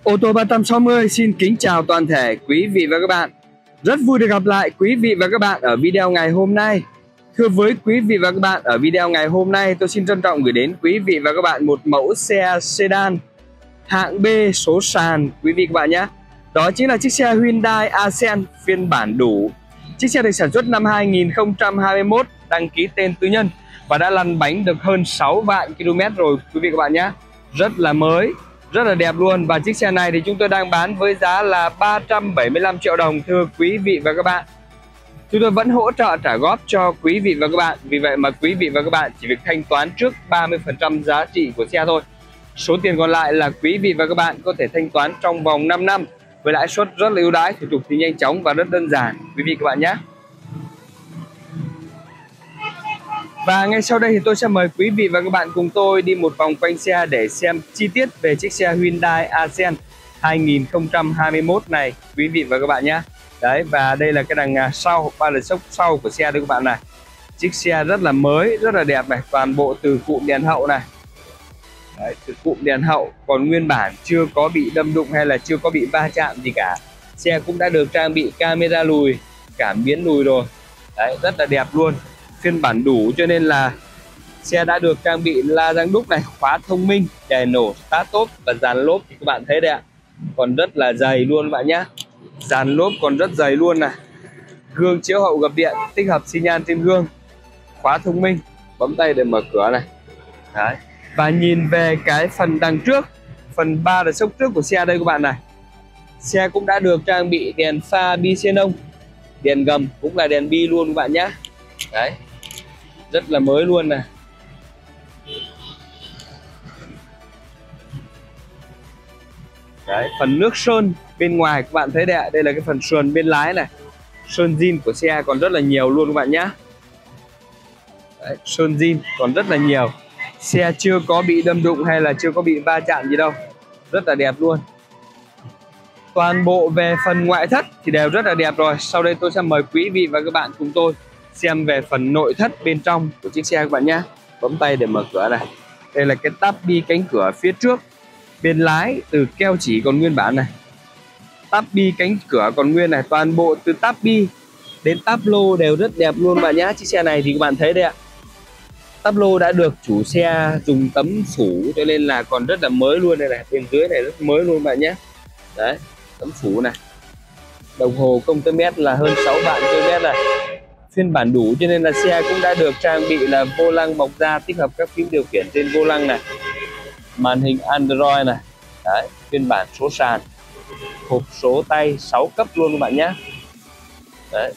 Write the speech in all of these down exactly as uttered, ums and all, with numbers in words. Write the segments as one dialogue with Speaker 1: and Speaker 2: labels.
Speaker 1: Ô tô ba sáu không xin kính chào toàn thể quý vị và các bạn. Rất vui được gặp lại quý vị và các bạn ở video ngày hôm nay. Thưa với quý vị và các bạn, ở video ngày hôm nay tôi xin trân trọng gửi đến quý vị và các bạn một mẫu xe sedan hạng B số sàn quý vị các bạn nhé. Đó chính là chiếc xe Hyundai Accent phiên bản đủ. Chiếc xe được sản xuất năm hai nghìn không trăm hai mươi mốt, đăng ký tên tư nhân và đã lăn bánh được hơn sáu vạn ki lô mét rồi quý vị các bạn nhé. Rất là mới, rất là đẹp luôn. Và chiếc xe này thì chúng tôi đang bán với giá là ba trăm bảy mươi lăm triệu đồng thưa quý vị và các bạn. Chúng tôi vẫn hỗ trợ trả góp cho quý vị và các bạn. Vì vậy mà quý vị và các bạn chỉ việc thanh toán trước ba mươi phần trăm giá trị của xe thôi. Số tiền còn lại là quý vị và các bạn có thể thanh toán trong vòng năm năm với lãi suất rất là ưu đãi, thủ tục thì nhanh chóng và rất đơn giản quý vị các bạn nhé. Và ngay sau đây thì tôi sẽ mời quý vị và các bạn cùng tôi đi một vòng quanh xe để xem chi tiết về chiếc xe Hyundai Accent hai nghìn không trăm hai mươi mốt này quý vị và các bạn nhé. Đấy, và đây là cái đằng sau, ba lật sốc sau của xe đây các bạn này. Chiếc xe rất là mới, rất là đẹp này, toàn bộ từ cụm đèn hậu này. Đấy, từ cụm đèn hậu còn nguyên bản, chưa có bị đâm đụng hay là chưa có bị va chạm gì cả. Xe cũng đã được trang bị camera lùi, cảm biến lùi rồi. Đấy, rất là đẹp luôn. Phiên bản đủ cho nên là xe đã được trang bị la răng đúc này, khóa thông minh, đèn nổ, start top và dàn lốp thì các bạn thấy đây ạ. Còn rất là dày luôn các bạn nhé. Dàn lốp còn rất dày luôn này. Gương chiếu hậu gập điện, tích hợp xi nhan trên gương, khóa thông minh, bấm tay để mở cửa này. Đấy. Và nhìn về cái phần đằng trước, phần ba đợt sốc trước của xe đây các bạn này. Xe cũng đã được trang bị đèn pha bi xenon, đèn gầm cũng là đèn bi luôn các bạn nhé. Đấy, rất là mới luôn này. Đấy, phần nước sơn bên ngoài các bạn thấy đấy ạ. Đây là cái phần sườn bên lái này. Sơn zin của xe còn rất là nhiều luôn các bạn nhé. Đấy, sơn zin còn rất là nhiều. Xe chưa có bị đâm đụng hay là chưa có bị va chạm gì đâu. Rất là đẹp luôn. Toàn bộ về phần ngoại thất thì đều rất là đẹp rồi. Sau đây tôi sẽ mời quý vị và các bạn cùng tôi xem về phần nội thất bên trong của chiếc xe các bạn nhé. Bấm tay để mở cửa này. Đây là cái táp bi cánh cửa phía trước. Bên lái từ keo chỉ còn nguyên bản này. Táp bi cánh cửa còn nguyên này. Toàn bộ từ táp bi đến táp lô đều rất đẹp luôn các bạn nhé. Chiếc xe này thì các bạn thấy đây ạ. Táp lô đã được chủ xe dùng tấm phủ cho nên là còn rất là mới luôn đây này. Bên dưới này rất mới luôn các bạn nhé. Đấy, tấm phủ này. Đồng hồ công tơ mét là hơn sáu vạn ki lô mét này. Phiên bản đủ cho nên là xe cũng đã được trang bị là vô lăng mọc da, tích hợp các phím điều khiển trên vô lăng này, màn hình Android này. Đấy, phiên bản số sàn, hộp số tay sáu cấp luôn các bạn nhé. Đấy,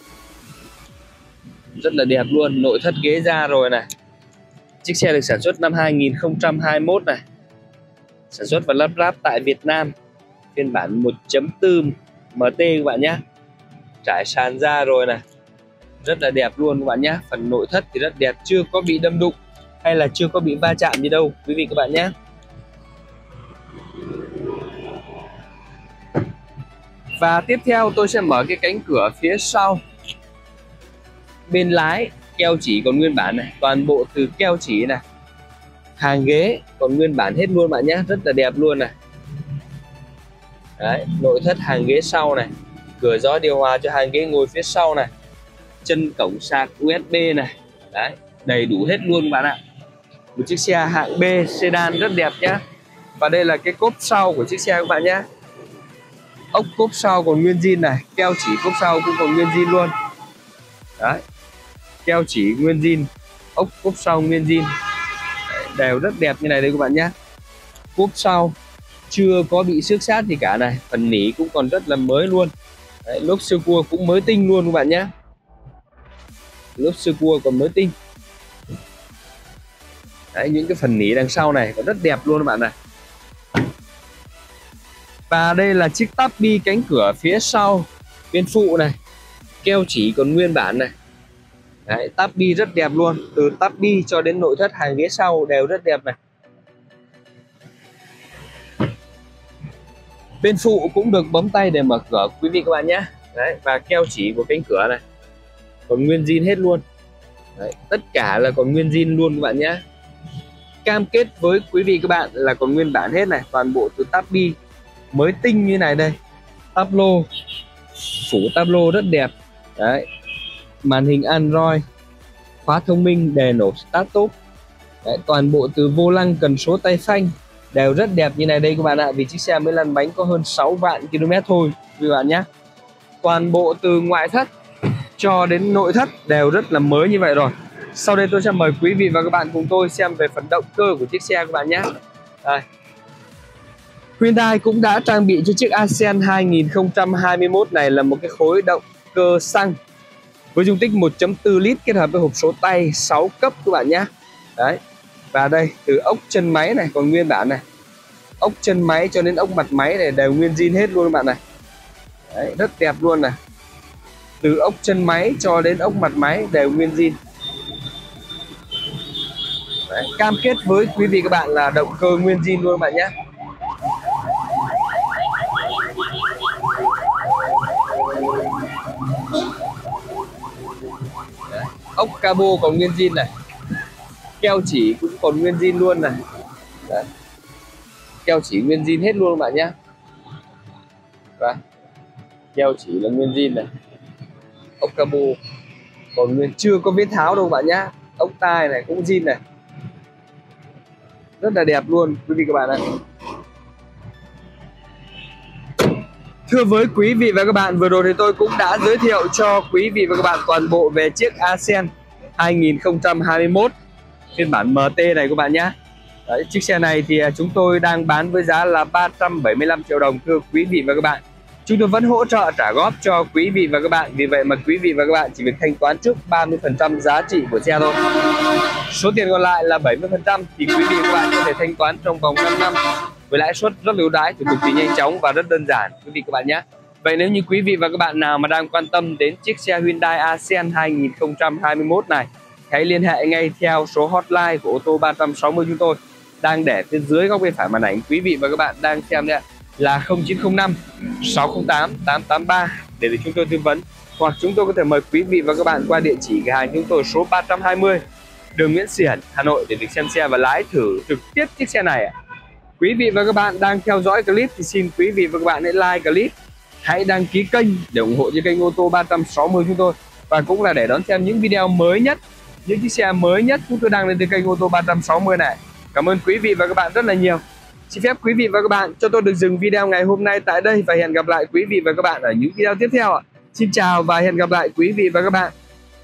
Speaker 1: rất là đẹp luôn. Nội thất ghế da rồi này. Chiếc xe được sản xuất năm hai nghìn không trăm hai mươi mốt này, sản xuất và lắp ráp tại Việt Nam, phiên bản một chấm bốn M T các bạn nhé. Trải sàn da rồi này, rất là đẹp luôn các bạn nhé. Phần nội thất thì rất đẹp, chưa có bị đâm đụng hay là chưa có bị va chạm gì đâu quý vị các bạn nhé. Và tiếp theo tôi sẽ mở cái cánh cửa phía sau. Bên lái keo chỉ còn nguyên bản này, toàn bộ từ keo chỉ này. Hàng ghế còn nguyên bản hết luôn bạn nhé, rất là đẹp luôn này. Đấy, nội thất hàng ghế sau này, cửa gió điều hòa cho hàng ghế ngồi phía sau này, chân cổng sạc U S B này. Đấy, đầy đủ hết luôn bạn ạ. Một chiếc xe hạng B sedan rất đẹp nhá. Và đây là cái cốp sau của chiếc xe các bạn nhé. Ốc cốp sau còn nguyên zin này, keo chỉ cốp sau cũng còn nguyên zin luôn. Đấy, keo chỉ nguyên zin, ốc cốp sau nguyên zin. Đấy, đều rất đẹp như này đây các bạn nhé. Cốp sau chưa có bị xước xát gì cả này, phần nỉ cũng còn rất là mới luôn. Đấy, lốp sơ cua cũng mới tinh luôn các bạn nhé. Lốp sơ cua còn mới tinh. Đấy, những cái phần nỉ đằng sau này còn rất đẹp luôn các bạn này. Và đây là chiếc táp bi cánh cửa phía sau bên phụ này, keo chỉ còn nguyên bản này. Đấy, táp bi rất đẹp luôn, từ táp bi cho đến nội thất hàng ghế sau đều rất đẹp này. Bên phụ cũng được bấm tay để mở cửa quý vị các bạn nhé. Đấy, và keo chỉ của cánh cửa này còn nguyên zin hết luôn. Đấy, tất cả là còn nguyên zin luôn các bạn nhé. Cam kết với quý vị các bạn là còn nguyên bản hết này, toàn bộ từ táp bi mới tinh như này đây. Táp lô, phủ táp lô rất đẹp. Đấy, màn hình Android, khóa thông minh, đề nổ start top. Đấy, toàn bộ từ vô lăng, cần số, tay phanh đều rất đẹp như này đây các bạn ạ. Vì chiếc xe mới lăn bánh có hơn sáu vạn ki lô mét thôi các bạn nhé. Toàn bộ từ ngoại thất cho đến nội thất đều rất là mới như vậy rồi. Sau đây tôi sẽ mời quý vị và các bạn cùng tôi xem về phần động cơ của chiếc xe các bạn nhé. Đây, Hyundai cũng đã trang bị cho chiếc Accent hai nghìn không trăm hai mươi mốt này là một cái khối động cơ xăng với dung tích một phẩy bốn lít kết hợp với hộp số tay sáu cấp các bạn nhé. Đấy, và đây từ ốc chân máy này còn nguyên bản này, ốc chân máy cho đến ốc mặt máy này đều nguyên zin hết luôn các bạn này. Đấy, rất đẹp luôn này, từ ốc chân máy cho đến ốc mặt máy đều nguyên zin. Đấy, cam kết với quý vị các bạn là động cơ nguyên zin luôn các bạn nhé. Đấy, ốc cabo còn nguyên zin này, keo chỉ cũng còn nguyên zin luôn này. Đấy, keo chỉ nguyên zin hết luôn các bạn nhé. Và keo chỉ là nguyên zin này, ốc cabo còn nguyên, chưa có vết tháo đâu các bạn nhé. Ốc tai này cũng zin này, rất là đẹp luôn quý vị các bạn ạ. Thưa với quý vị và các bạn, vừa rồi thì tôi cũng đã giới thiệu cho quý vị và các bạn toàn bộ về chiếc Accent hai nghìn không trăm hai mươi mốt phiên bản em tê này các bạn nhé. Đấy, chiếc xe này thì chúng tôi đang bán với giá là ba trăm bảy mươi lăm triệu đồng thưa quý vị và các bạn. Chúng tôi vẫn hỗ trợ trả góp cho quý vị và các bạn. Vì vậy mà quý vị và các bạn chỉ việc thanh toán trước ba mươi phần trăm giá trị của xe thôi. Số tiền còn lại là bảy mươi phần trăm thì quý vị và các bạn có thể thanh toán trong vòng năm năm với lãi suất rất ưu đãi, thủ tục thì nhanh chóng và rất đơn giản quý vị các bạn nhé. Vậy nếu như quý vị và các bạn nào mà đang quan tâm đến chiếc xe Hyundai Accent hai nghìn không trăm hai mươi mốt này, hãy liên hệ ngay theo số hotline của ô tô ba trăm sáu mươi chúng tôi đang để phía dưới góc bên phải màn ảnh quý vị và các bạn đang xem đấy, là không chín không năm sáu không tám tám tám ba để được chúng tôi tư vấn, hoặc chúng tôi có thể mời quý vị và các bạn qua địa chỉ cửa hàng chúng tôi số ba trăm hai mươi đường Nguyễn Xiển, Hà Nội để được xem xe và lái thử trực tiếp chiếc xe này. Quý vị và các bạn đang theo dõi clip thì xin quý vị và các bạn hãy like clip, hãy đăng ký kênh để ủng hộ cho kênh ô tô ba trăm sáu mươi chúng tôi, và cũng là để đón xem những video mới nhất, những chiếc xe mới nhất chúng tôi đăng lên từ kênh ô tô ba trăm sáu mươi này. Cảm ơn quý vị và các bạn rất là nhiều. Xin phép quý vị và các bạn cho tôi được dừng video ngày hôm nay tại đây và hẹn gặp lại quý vị và các bạn ở những video tiếp theo ạ. Xin chào và hẹn gặp lại quý vị và các bạn.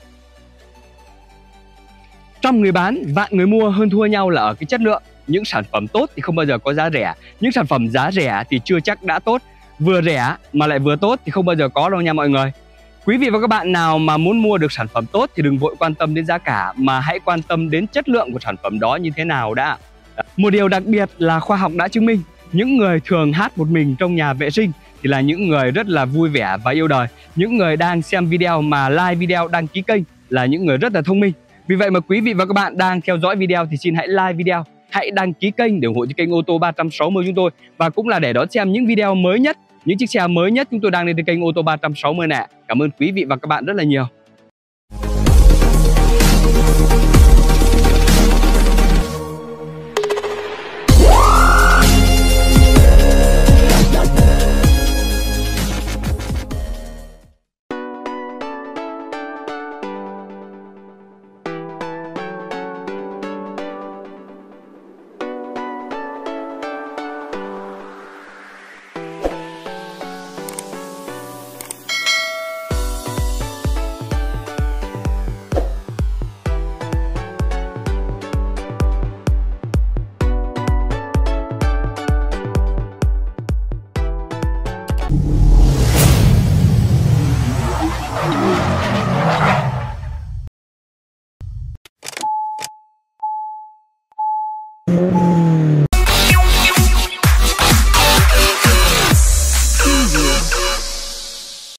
Speaker 1: Trong người bán, vạn người mua, hơn thua nhau là ở cái chất lượng. Những sản phẩm tốt thì không bao giờ có giá rẻ. Những sản phẩm giá rẻ thì chưa chắc đã tốt. Vừa rẻ mà lại vừa tốt thì không bao giờ có đâu nha mọi người. Quý vị và các bạn nào mà muốn mua được sản phẩm tốt thì đừng vội quan tâm đến giá cả, mà hãy quan tâm đến chất lượng của sản phẩm đó như thế nào đã. Một điều đặc biệt là khoa học đã chứng minh, những người thường hát một mình trong nhà vệ sinh thì là những người rất là vui vẻ và yêu đời. Những người đang xem video mà like video, đăng ký kênh là những người rất là thông minh. Vì vậy mà quý vị và các bạn đang theo dõi video thì xin hãy like video, hãy đăng ký kênh để ủng hộ cho kênh ô tô ba trăm sáu mươi chúng tôi, và cũng là để đón xem những video mới nhất, những chiếc xe mới nhất chúng tôi đang lên trên kênh ô tô ba trăm sáu mươi này. Cảm ơn quý vị và các bạn rất là nhiều.
Speaker 2: Thank you.